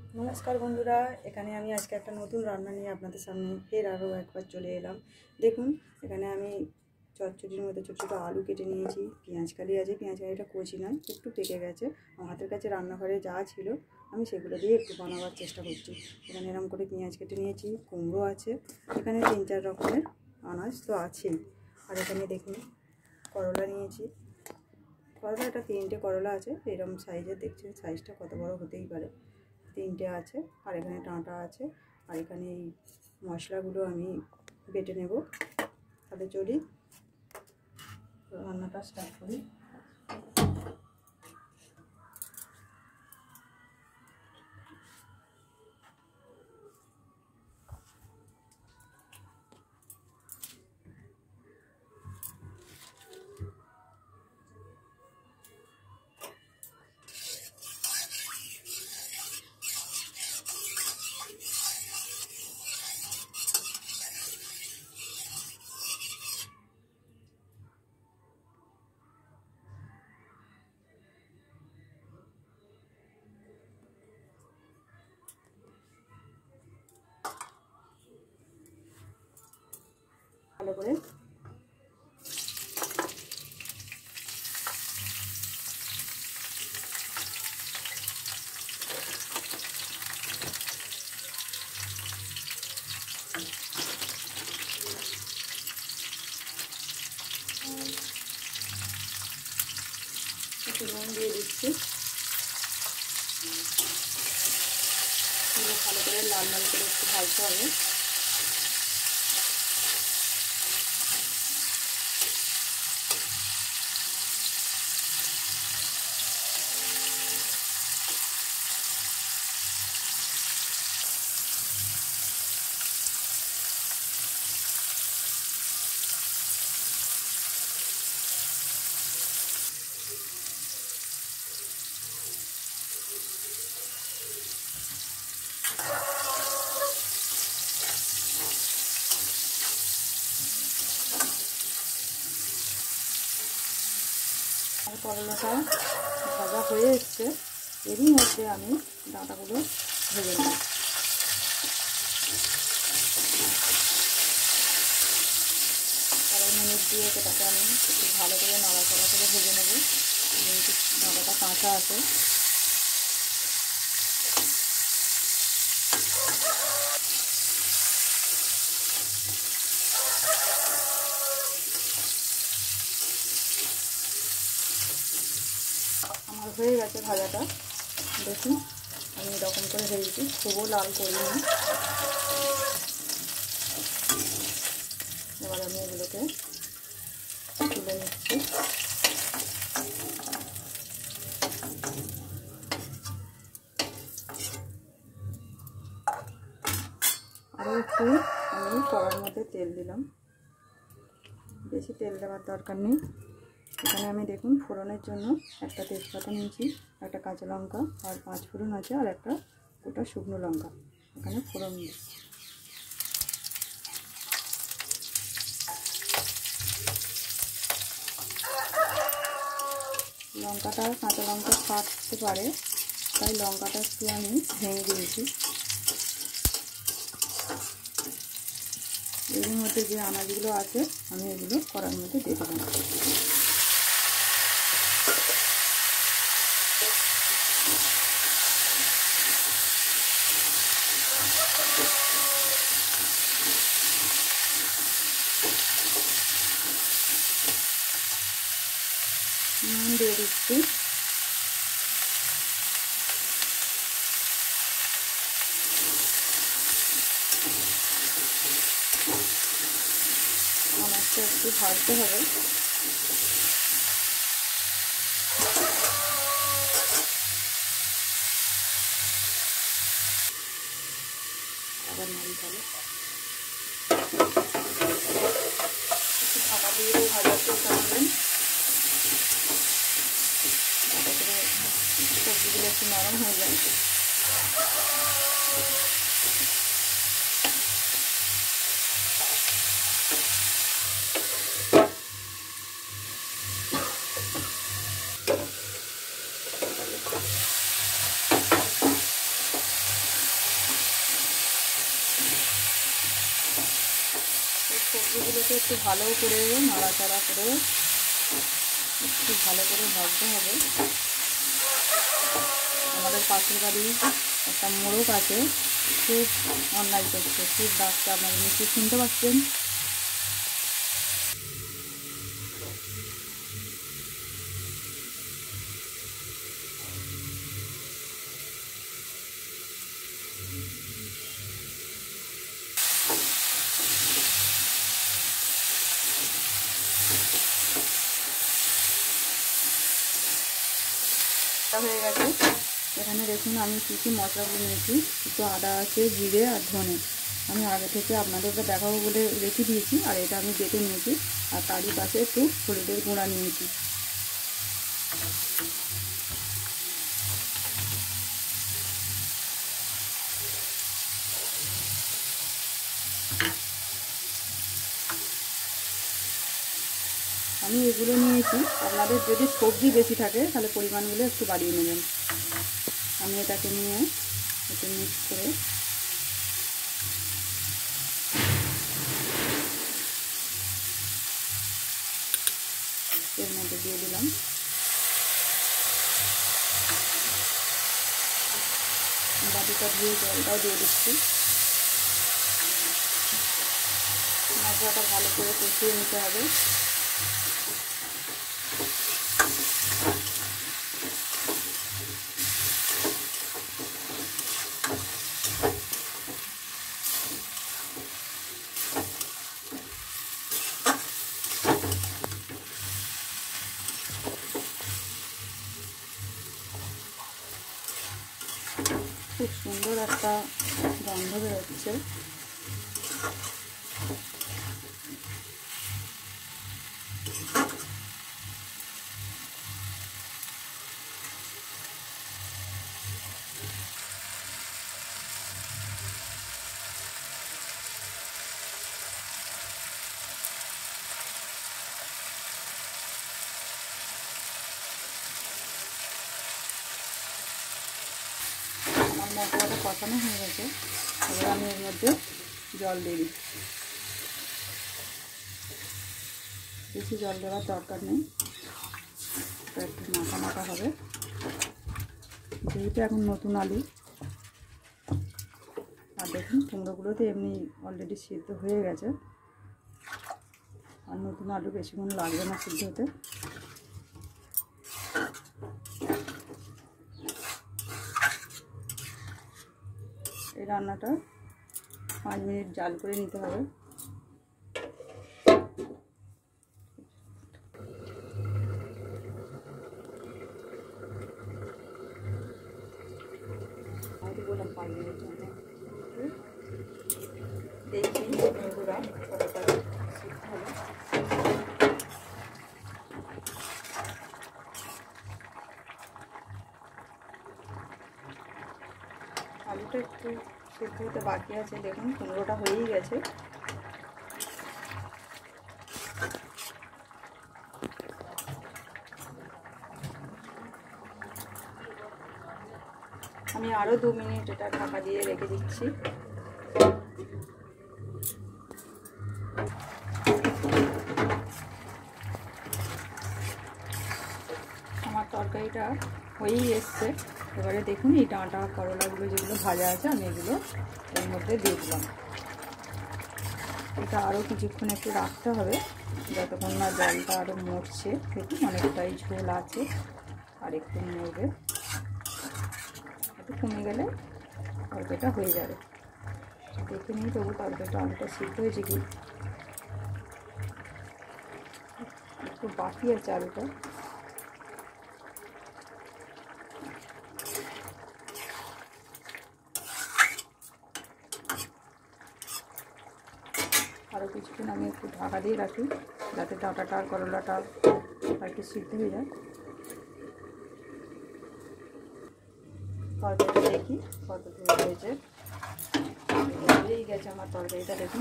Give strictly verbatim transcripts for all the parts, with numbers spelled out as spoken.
নমস্কার বন্ধুরা, এখানে আমি আজকে একটা নতুন রান্না নিয়ে আপনাদের সামনে ফের আরও একবার চলে এলাম। দেখুন, এখানে আমি চচ্চড়ির মধ্যে ছোটো ছোটো আলু কেটে নিয়েছি, পেঁয়াজ কালি আছে, পেঁয়াজ কালিটা কচি নয়, একটু পেকে গেছে। আমার হাতের কাছে রান্নাঘরে যা ছিল আমি সেগুলো দিয়ে একটু বানাবার চেষ্টা করছি। এখানে এরকম করে পেঁয়াজ কেটে নিয়েছি, কুমড়ো আছে, এখানে তিন চার রকমের আনাজ তো আছেই। আর এখানে দেখুন করলা নিয়েছি, করলা এটা তিনটে করলা আছে, এরকম সাইজের, দেখছেন সাইজটা কত বড় হতেই পারে, তিনটে আছে। আর এখানে ডাঁটা আছে, আর এখানে এই মশলাগুলো আমি বেটে নেব। তাহলে চলি রান্নাটা স্টার্ট করি। ভালো করে একটু নুন দিয়ে দিচ্ছি, ভালো করে লাল লাল করে একটু ভাজতে হবে। আর করলাটা ভাজা হয়ে এসছে, এরই মধ্যে আমি ডাঁটাগুলো ভেজে নেব। কড়াই মিনিট দিয়ে এটাকে আমি একটু ভালো করে নাড়াচাড়া করে ভেজে নেব, যেহেতু ডাঁটাটা কাঁচা আছে। আমার হয়ে গেছে ভাজাটা, দেখুন আমি এরকম করে ভেজেছি, খুবও লাল করিনি। এবার আমি এগুলোকে তুলে নিচ্ছি। আরও একটু আমি কড়ার মধ্যে তেল দিলাম, বেশি তেল দেওয়ার দরকার নেই। এখানে আমি দেখুন ফোড়নের জন্য একটা তেজপাতা নিয়েছি, একটা কাঁচা লঙ্কা আর পাঁচ ফোড়ন আছে, আর একটা গোটা শুকনো লঙ্কা এখানে ফোড়ন দিচ্ছি। লঙ্কাটা কাঁচা লঙ্কা ফাটতে পারে, তাই লঙ্কাটা একটু আমি ভেঙে দিয়েছি। এর মধ্যে যে আনাজগুলো আছে আমি এগুলো কড়ার মধ্যে দিয়ে দেবো। নুন দিয়ে দিচ্ছি, আনাজটা একটু ভাজতে হবে। আবার নাড়ি ভালো একটু ঢাকা দিয়ে ভাজার চেষ্টা করবেন, যাতে করে সবজিগুলো একটু নরম হয়ে যায়। সবজিগুলোকে একটু ভালো করে নাড়াচাড়া করে একটু ভালো করে ভাজতে হবে। আমাদের পাশের বাড়ি একটা মোরগ আছে, খুব অন্যায় করছে, খুব ডাকছে, আপনারা নিশ্চয়ই শুনতে পাচ্ছেন। হয়ে গেছে। এখানে দেখুন আমি কী কী মশলাগুলো নিয়েছি। একটু আদা আছে, জিরে আর ধনে। আমি আগে থেকে আপনাদেরকে দেখাবো বলে রেখে দিয়েছি, আর এটা আমি বেটে নিয়েছি। আর তারই পাশে একটু হলুদের গুঁড়া নিয়েছি। আমি এগুলো নিয়েছি। আপনাদের যদি সবজি বেশি থাকে তাহলে পরিমাণগুলো একটু বাড়িয়ে নেবেন। আমি এটাকে নিয়ে একটু মিক্স করে এর মধ্যে দিয়ে দিলাম। বাটিটা ধুয়ে জলটাও দিয়ে দিচ্ছি। মশলাটা ভালো করে কষিয়ে নিতে হবে। খুব সুন্দর একটা গন্ধ বেরোচ্ছে। আমার মশলাটা কষানো হয়ে গেছে। এবার আমি এর মধ্যে জল দিয়ে দিই। বেশি জল দেওয়ার দরকার নেই, একটু মাখা মাখা হবে। যেহেতু এখন নতুন আলু, আর দেখুন কুমড়োগুলোতে এমনি অলরেডি সিদ্ধ হয়ে গেছে। আর নতুন আলু বেশিক্ষণ লাগবে না সিদ্ধ হতে। এই রান্নাটা পাঁচ মিনিট জাল করে নিতে হবে। বললাম পাঁচ মিনিট জন্য দেখি বন্ধুরা কতটা সিদ্ধ হবে। আলুটা একটু সিদ্ধ হতে বাকি আছে। দেখুন কুমড়োটা হয়েই গেছে। আমি আরও দু মিনিট এটা ঢাকা দিয়ে রেখে দিচ্ছি। আমার তরকারিটা হয়েই এসছে। এবারে দেখুন এই ডাঁটা করলাগুলো যেগুলো ভাজা আছে আমি এগুলো এর মধ্যে দিয়ে দিলাম। এটা আরও কিছুক্ষণ একটু রাখতে হবে যতক্ষণ না জলটা আরও মরছে। দেখুন অনেকটাই ঝোল আছে, আর একটু মরবে। একটু কমে গেলে তরকারিটা হয়ে যাবে। দেখে নিই তবু তরকারিটা আলুটা সিদ্ধ হয়েছে কি। একটু বাকি আছে আলুটা। আরও কিছুক্ষণ আমি একটু ঢাকা দিয়ে রাখি যাতে ডাঁটাটা আর করলাটা একটু সিদ্ধ হয়ে যায়। তরকারিটা দেখি কত দূর হয়েছে। হয়েই গেছে আমার তরকারিটা দেখুন।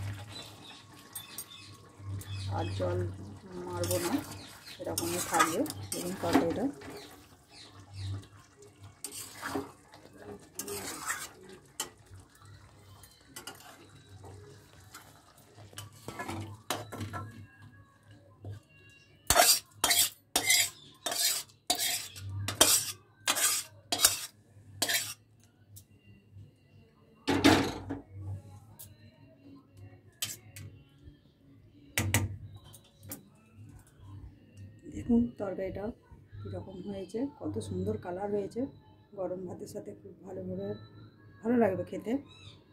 আর জল মারবো না, এরকমই থাকবে। দেখুন তরকারিটা দেখুন তরকারিটা কীরকম হয়েছে, কত সুন্দর কালার হয়েছে। গরম ভাতের সাথে খুব ভালোভাবে ভালো লাগবে খেতে।